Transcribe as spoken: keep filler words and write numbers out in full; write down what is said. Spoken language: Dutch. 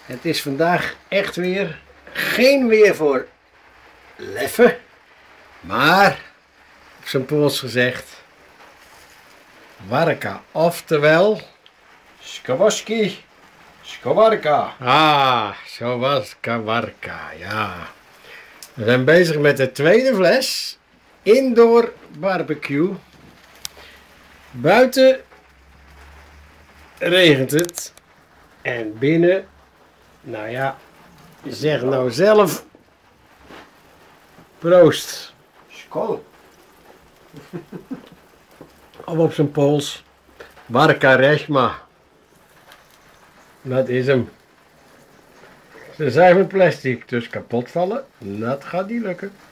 Het is vandaag echt weer geen weer voor leffen, maar op zijn Pools gezegd warka, oftewel Skawaski, skawarka. ah, zo was kawarka, ja. We zijn bezig met de tweede fles indoor barbecue. Buiten regent het en binnen, nou ja, zeg nou zelf, proost. Skol. Of op zijn Pools, warka reshma. Dat is hem. Ze zijn van plastic, dus kapot vallen, dat gaat niet lukken.